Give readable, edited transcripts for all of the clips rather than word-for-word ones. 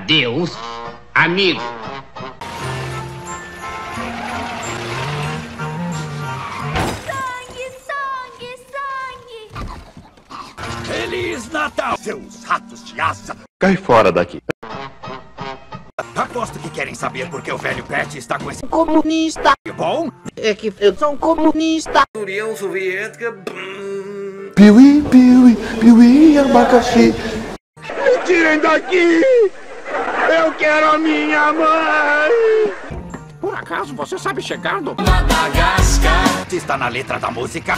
Adeus, amigo. Feliz Natal, seus ratos de asa! Cai fora daqui. Aposto que querem saber por que o velho Pet está com esse comunista. Bom, É que eu sou um comunista. União Soviética. Piuí, piuí, piuí, abacaxi. Me tirem daqui! Eu quero a minha mãe! Por acaso você sabe chegar no Madagascar? Está na letra da música.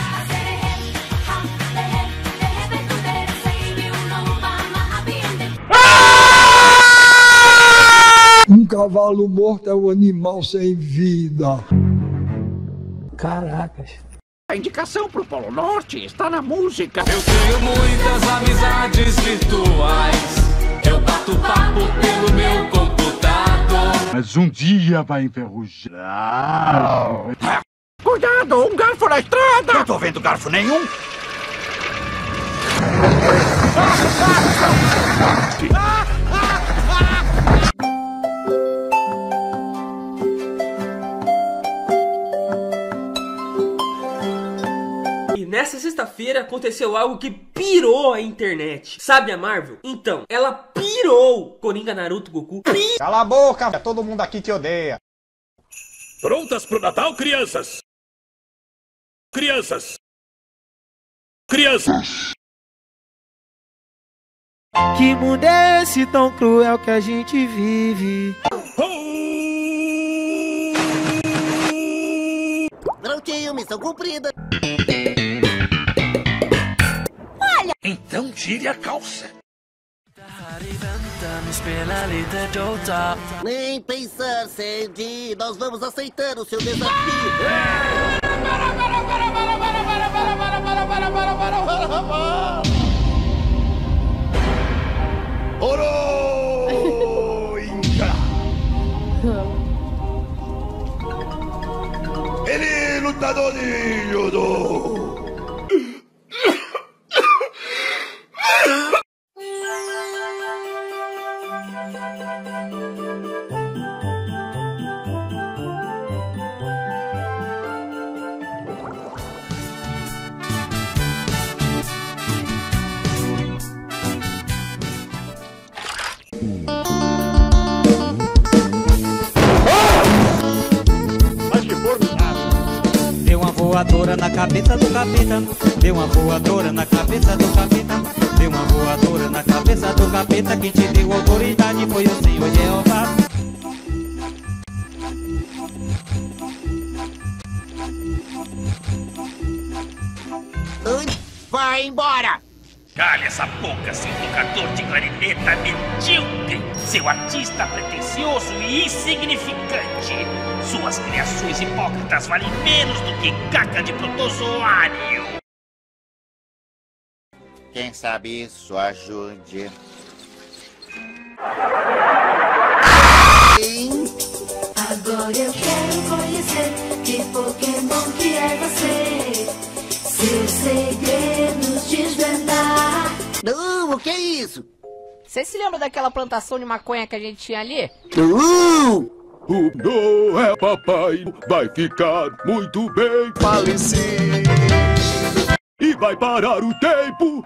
Um cavalo morto é um animal sem vida. Caracas. A indicação pro Polo Norte está na música. Eu tenho muitas amizades virtuais. Eu bato papo pelo meu computador. Mas um dia vai enferrujar. Cuidado, um garfo na estrada! Não tô vendo garfo nenhum. E nessa sexta-feira aconteceu algo que pirou a internet. Sabe a Marvel? Então, ela pirou Coringa, Naruto, Goku. Cala a boca, todo mundo aqui te odeia. Prontas pro Natal, crianças? Crianças! Crianças! Que mundo é esse tão cruel que a gente vive? Prontinho, missão cumprida. Então tire a calça. Nem pensar, Sandy. Nós vamos aceitar o seu desafio. Oroinca! Ele lutador de judô! Deu uma voadora na cabeça do capeta. Deu uma voadora na cabeça do capeta. Deu uma voadora na cabeça do capeta. Quem te deu autoridade foi o Senhor Jeová. Vai embora! Cale essa boca, seu tocador de clarineta medíocre! Seu artista pretensioso e insignificante! Suas criações hipócritas valem menos do que caca de protozoário! Quem sabe isso ajude. Agora eu quero conhecer que Pokémon que é você. Seus segredos desvendar. Não, o que é isso? Você se lembra daquela plantação de maconha que a gente tinha ali? O Noé papai vai ficar muito bem falecido. E vai parar o tempo.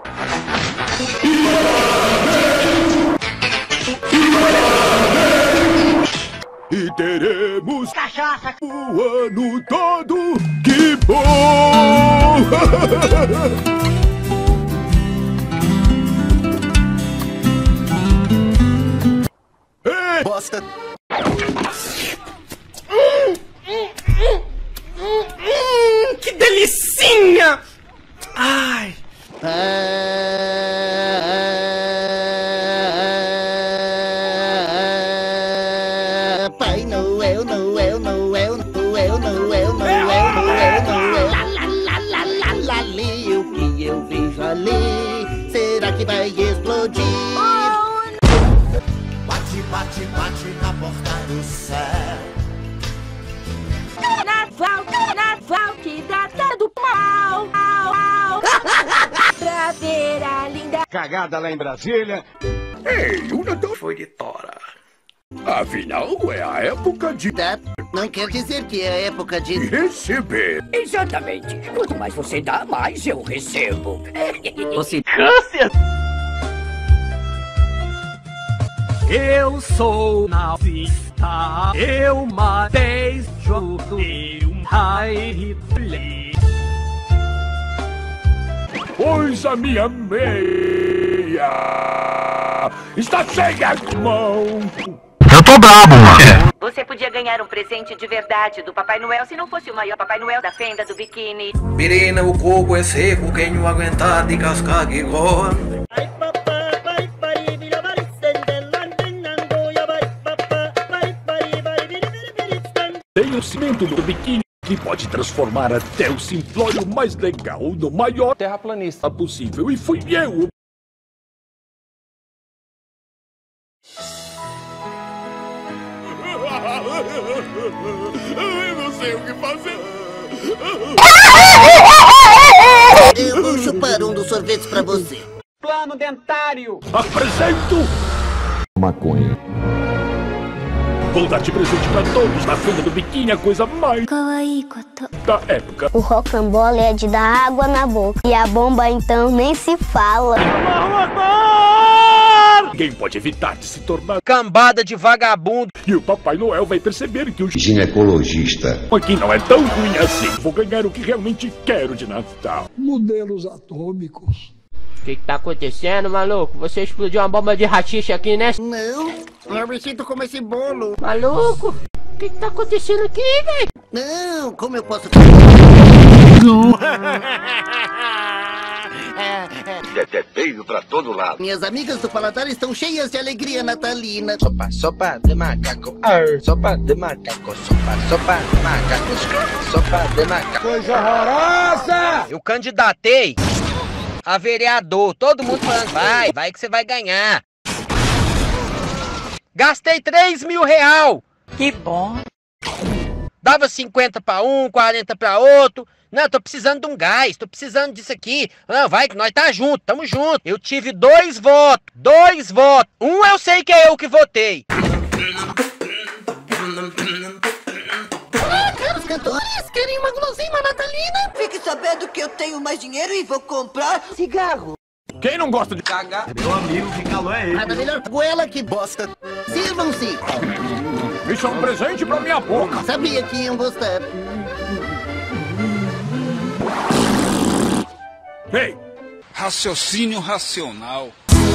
E teremos cachaça o ano todo. Que bom! Ei! Bosta! Que delicinha! Ai! Pai Noel, Noel, Noel, Noel, Noel, Noel, Noel, Noel. Ali, o que eu vejo ali? Será que vai explodir? Bate, bate, bate na porta do céu. Carnaval que dá do mal. Pra ver a linda Cagada lá em Brasília. Ei, o Natal foi de tora. Afinal, é a época de... Não quer dizer que é a época de... receber. Exatamente. Quanto mais você dá, mais eu recebo. Você... Câncer! Eu sou nazista, eu matei judo, eu Hitler. Pois a minha meia está cheia de mão. Eu tô brabo, mano. Você podia ganhar um presente de verdade do Papai Noel se não fosse o maior Papai Noel da fenda do biquíni. Menina, o coco é seco, quem não aguentar de cascar que goa. Tem o cimento do biquíni que pode transformar até o simplório mais legal no maior terraplanista possível. E fui eu. Eu não sei o que fazer. Eu vou chupar um dos sorvetes pra você. Plano dentário. Apresento maconha. Vou dar de presente pra todos na fenda do biquíni, a coisa mais da época. O rocambole é de dar água na boca. E a bomba então nem se fala. Ninguém pode evitar de se tornar cambada de vagabundo. E o Papai Noel vai perceber que o ginecologista aqui não é tão ruim assim. Vou ganhar o que realmente quero de Natal. Modelos atômicos. O que tá acontecendo, maluco? Você explodiu uma bomba de rachixe aqui, né? Não, eu me sinto como esse bolo. Maluco, o que tá acontecendo aqui, velho? Não, como eu posso... É feio pra todo lado. Minhas amigas do paladar estão cheias de alegria natalina. Sopa, sopa de macaco. Sopa de macaco. Sopa de macaco. Sopa de macaco. Coisa horrorosa! Eu candidatei a vereador. Todo mundo falando, vai que você vai ganhar. Gastei 3 mil real. Que bom. Dava 50 pra um, 40 pra outro. Não, tô precisando de um gás, tô precisando disso aqui. Não, vai que nós tá junto, tamo junto. Eu tive 2 votos, 2 votos. Um eu sei que é eu que votei. Olá, caros cantores, querem uma guloseima natalina? Fique sabendo que eu tenho mais dinheiro e vou comprar cigarro. Quem não gosta de cagar? Meu amigo, que calor é esse? Nada melhor goela que bosta. Sirvam-se. Isso é um presente pra minha boca. Sabia que iam gostar. Ei! Raciocínio racional.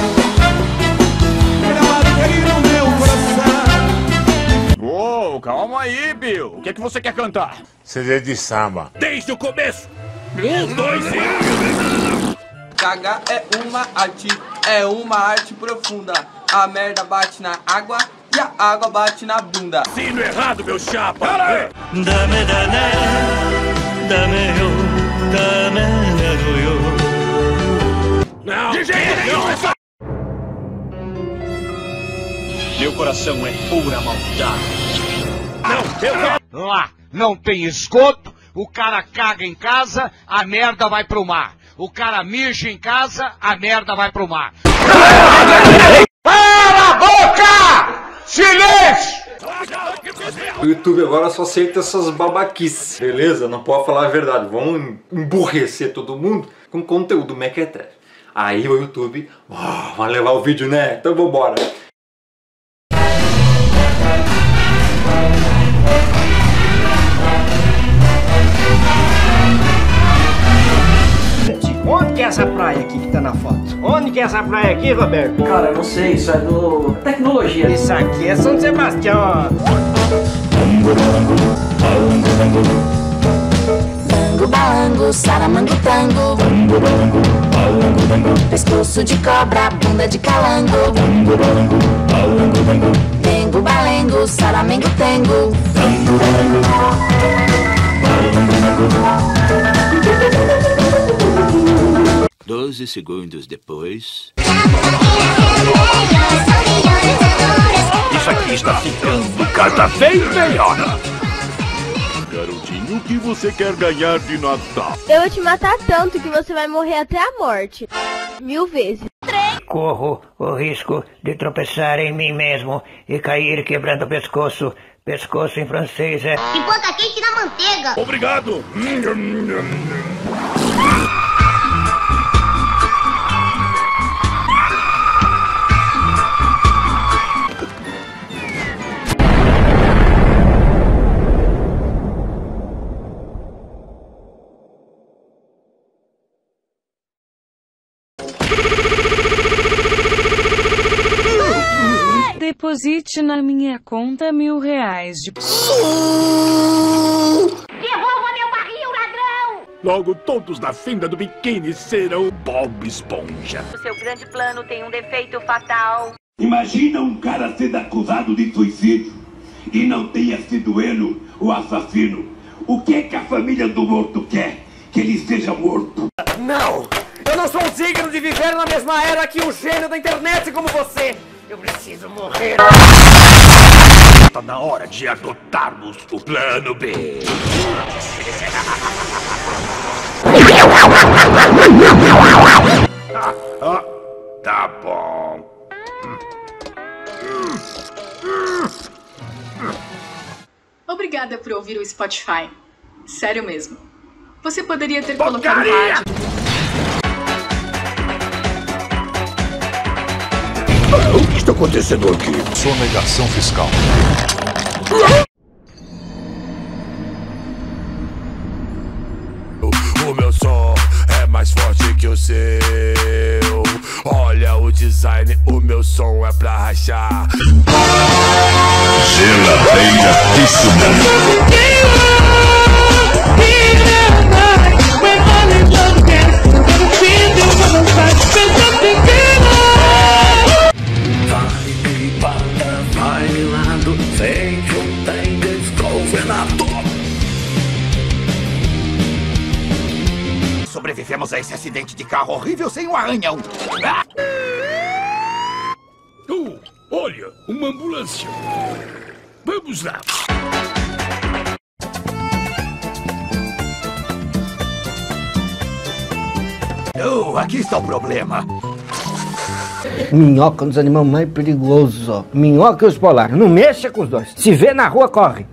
Uou, calma aí, Bill. O que é que você quer cantar? CD de samba. Desde o começo. 1, 2 e... Cagar é uma arte profunda. A merda bate na água e a água bate na bunda. Sino errado, meu chapa. Para aí! Dame, dame yo, dame yo. Não! DJ, não! Meu coração é pura maldade. Não, eu quero... Lá, não tem esgoto, o cara caga em casa, a merda vai pro mar. O cara mija em casa, a merda vai pro mar. Para a boca! Silêncio! O YouTube agora só aceita essas babaquices, beleza? Não pode falar a verdade. Vamos emburrecer todo mundo com conteúdo mequetrefe. Aí o YouTube, vai levar o vídeo, né? Então vambora. Onde que é essa praia aqui que tá na foto? Onde que é essa praia aqui, Roberto? Cara, eu não sei, isso é do... tecnologia. Isso aqui é São Sebastião. Bango, balango, saramango, tango. Pescoço de cobra, bunda de calango. Dengo, balengo, saramengo, tango. 12 segundos depois... Isso aqui está ficando cada vez melhor. Garotinho, o que você quer ganhar de Natal? Eu vou te matar tanto que você vai morrer até a morte. 1000 vezes. 3, corro o risco de tropeçar em mim mesmo e cair quebrando o pescoço. Pescoço em francês é... Pipoca quente na manteiga. Obrigado. Deposite na minha conta R$1.000 de... Devolva meu barril, ladrão! Logo todos na fenda do biquíni serão Bob Esponja. O seu grande plano tem um defeito fatal. Imagina um cara sendo acusado de suicídio e não tenha sido ele o assassino. O que é que a família do morto quer? Que ele seja morto. Não! Eu não sou digno de viver na mesma era que um gênio da internet como você! Eu preciso morrer! Está na hora de adotarmos o plano B. Tá bom. Obrigada por ouvir o Spotify. Sério mesmo. Você poderia ter colocado rádio. O que está acontecendo aqui? Sonegação fiscal. O meu som é mais forte que o seu. Olha o design, o meu som é pra rachar. Bailando sem junta em desgovernador. Sobrevivemos a esse acidente de carro horrível sem um arranhão. Olha, uma ambulância. Vamos lá. Aqui está o problema. Minhoca é um dos animais mais perigosos, ó. Minhoca e os polares. Não mexa com os dois. Se vê na rua, corre.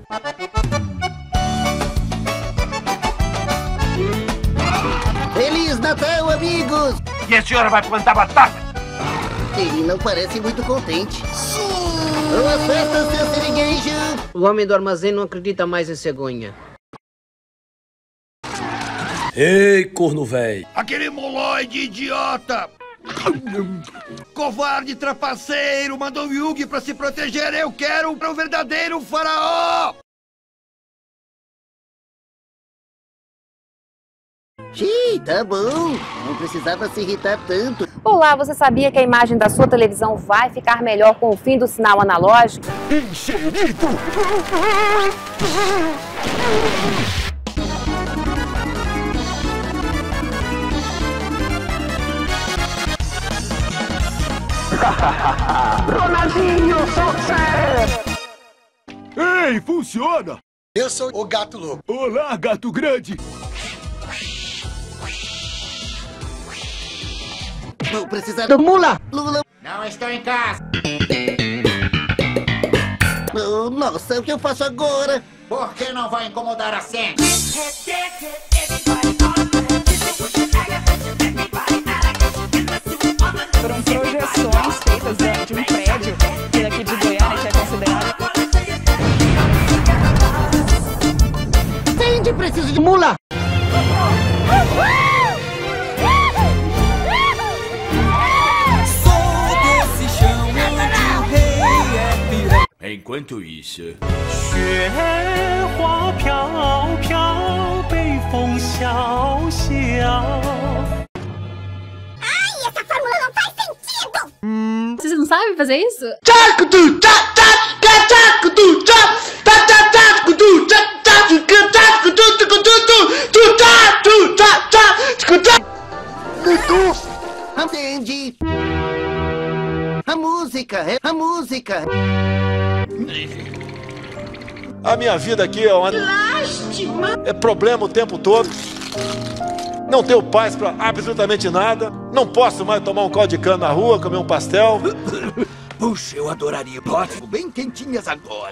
Feliz Natal, amigos! E a senhora vai plantar batata? Ele não parece muito contente. Boas festas, seu seringuejo! O homem do armazém não acredita mais em cegonha. Ei, corno véi. Aquele moloide idiota! Covarde trapaceiro! Mandou o Yugi pra se proteger! Eu quero o verdadeiro faraó! Xiii, tá bom. Não precisava se irritar tanto. Olá, você sabia que a imagem da sua televisão vai ficar melhor com o fim do sinal analógico? Enxerito! Ronaldinho, sucesso! Ei, funciona! Eu sou o Gato Louco. Olá, Gato Grande! Vou precisar do mula! Lula! Não estou em casa! Oh, nossa, o que eu faço agora? Por que não vai incomodar a Sandy? Foram projeções feitas dentro de um prédio que daqui de Goiânia que é considerado... Sandy, preciso de mula! Enquanto isso... 雪花飘飘，北风萧萧。 Essa fórmula não faz sentido! Vocês não sabem fazer isso? Sandy! A música, a música! A minha vida aqui é uma... É problema o tempo todo. não tenho paz pra absolutamente nada, não posso mais tomar um caldo de cana na rua, comer um pastel. Puxa, eu adoraria. Ótimo, bem quentinhas agora.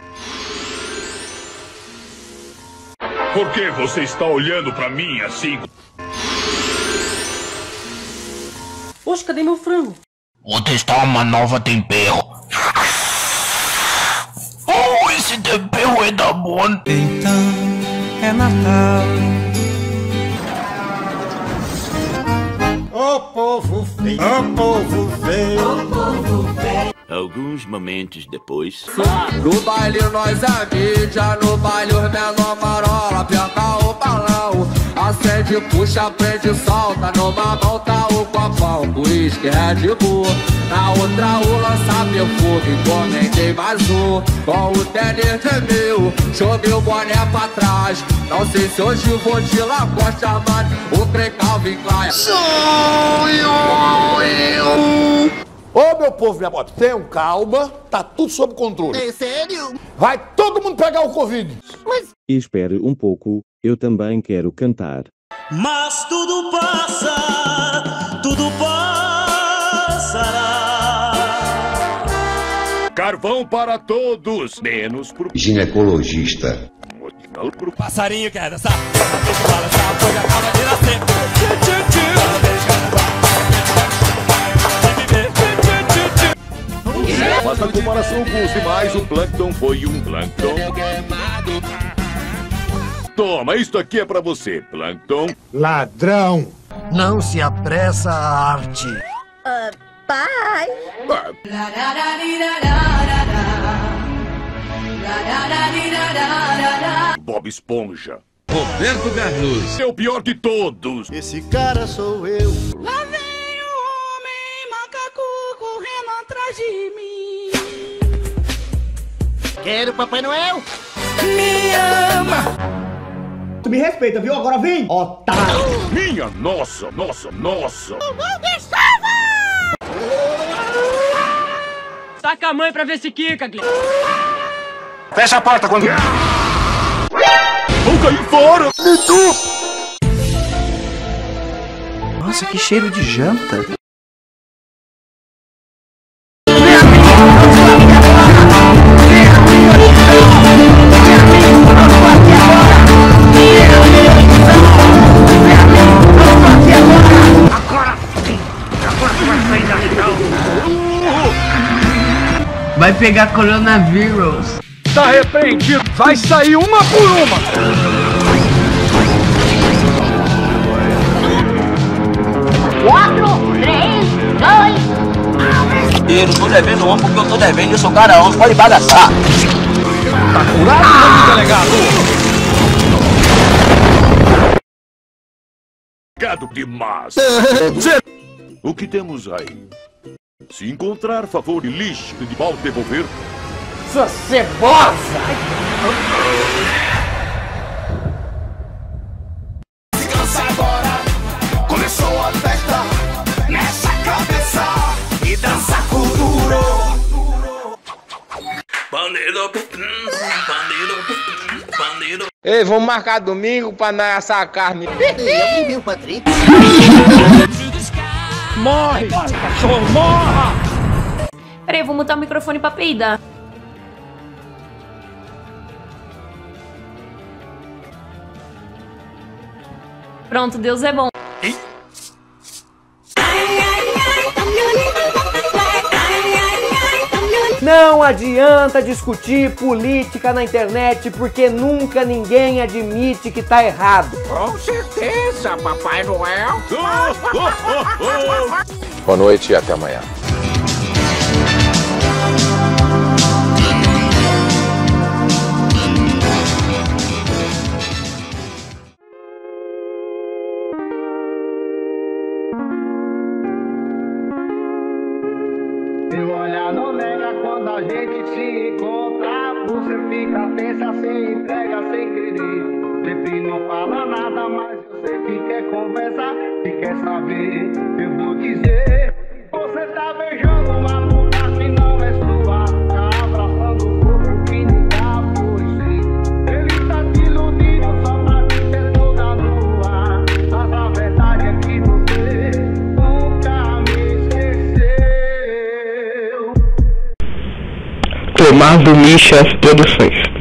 Por que você está olhando pra mim assim? Poxa, cadê meu frango? Vou testar uma nova tempero. Oh, esse tempero é da bom. Então, é Natal. Ô povo feio, ô povo feio, ô povo feio. Alguns momentos depois. No baile nós é mídia, no baile os menor marola, aperta o balão, acende, puxa, prende, solta, numa mão tá o copão, uísque, Red Bull, na outra o lança perfume, encomendei mais um, com o tênis de mil, joguei o boné pra trás, não sei se hoje vou de Lacoste, mano, o Grey Calvin Klein. Ô meu povo, minha moto, tenham calma, tá tudo sob controle. É sério? Vai todo mundo pegar o Covid. Mas... Espere um pouco, eu também quero cantar. Mas tudo passa, tudo passará. Carvão para todos, menos pro ginecologista. Passarinho quer dançar, deixa eu balançar, pois acaba de nascer. Mas na comparação com os demais, o Plankton foi um Plankton. Toma, isto aqui é pra você, Plankton. Ladrão! Não se apressa a arte. Pai! Bob Esponja. Roberto Carlos. É o pior de todos. Esse cara sou eu. Lá vem o homem macaco correndo atrás de mim. Quero Papai Noel. Me ama. Tu me respeita, viu? Agora vem, otário. Minha nossa, nossa, nossa. Saca a mãe pra ver se quica, Glenn. Fecha a porta quando... Vou cair fora! Nossa, que cheiro de janta. Vai pegar coronavírus. Tá arrependido? Vai sair uma por uma! 4, 3, 2. Eu não tô devendo homem porque eu tô devendo, eu sou cara homem, pode bagaçar. Tá curado, delegado? Gado demais. O que temos aí? Se encontrar favor e lixo de mal devolver. Sua cebosa! Descansa agora, começou a festa, mexe a cabeça e dança com duro. Bandido, bandido. Ei, vamos marcar domingo pra nós assar a carne. Alguém viu o Patrick? Morre! Cachorro, morra! Peraí, eu vou mutar o microfone pra peidar. Pronto, Deus é bom. Não adianta discutir política na internet porque nunca ninguém admite que tá errado. Com certeza, Papai Noel. Boa noite e até amanhã. Seu olhar não nega quando a gente se encontra. Você fica tensa, sem entrega, sem querer. Sempre não fala nada, mas eu sei que quer conversar e quer saber. Eu vou dizer, você tá beijando uma mulher que não é sua. Tá abraçando o corpo que nunca foi seu. Ele tá te iludindo só pra te ter toda nua. Tomado Michas Produções.